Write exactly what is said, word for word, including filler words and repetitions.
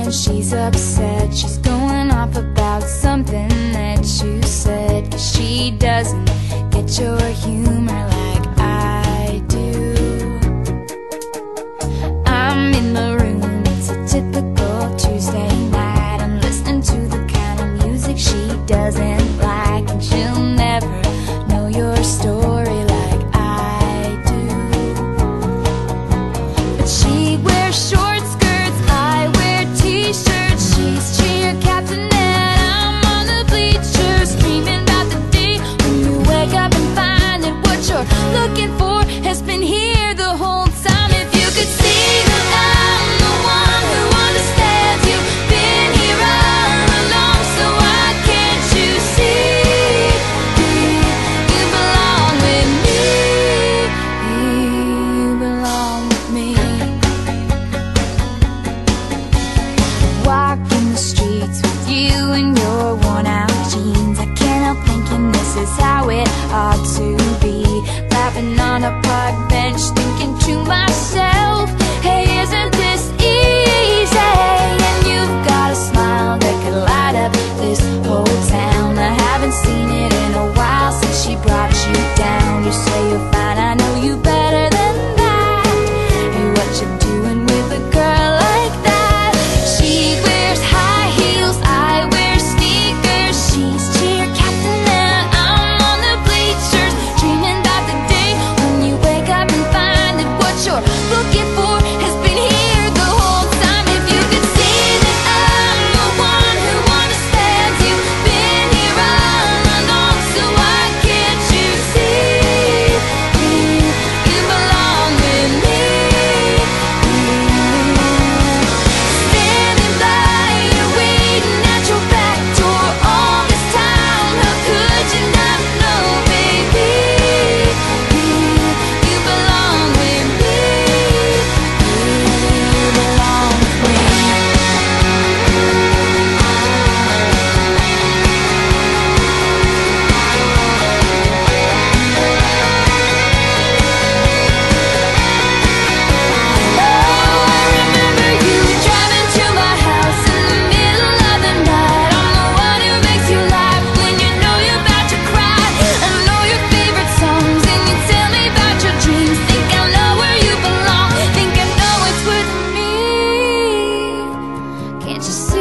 when she's upset. She's going off about something that you said, 'cause she doesn't get your humor like I do. I'm in the room, it's a typical Tuesday night. I'm listening to the kind of music she doesn't like, and she'll never know your story like I do. But she wears short skirts, I wear t-shirts. She's cheer captain and I'm on the bleachers, dreaming about the day when you wake up and find that what you're looking for has been here the whole time. If you could see that I'm the one who understands, you've been here all along, so why can't you see you belong with me? You belong with me. Walking the streets with you in your worn out jeans, I can't help thinking this is how it ought to be. Laughing on a park bench, thinking to myself, hey, isn't this easy? And you've got a smile that could light up this whole town. I haven't seen it in a while since she brought you down. You say you're fine, I know you better than that. Hey, what you doing with a girl like that? She wears high heels, I wear sneakers. She's cheer captain and I'm on the bleachers, dreaming about the day when you wake up and find that what you're looking for has been here the whole time. If you could see that I'm the one who understands, you've been here all along, so why can't you see you belong with me? Standing by you, waiting at your back door all this time. How could you not know, baby? You belong with me. You belong with me. Oh, I remember you driving to my house in the middle of the night. I'm the one who makes you laugh when you know you're about to cry. I know your favorite songs and you tell me about your dreams. Think I know where you belong, think I know it's with me. Can't you see?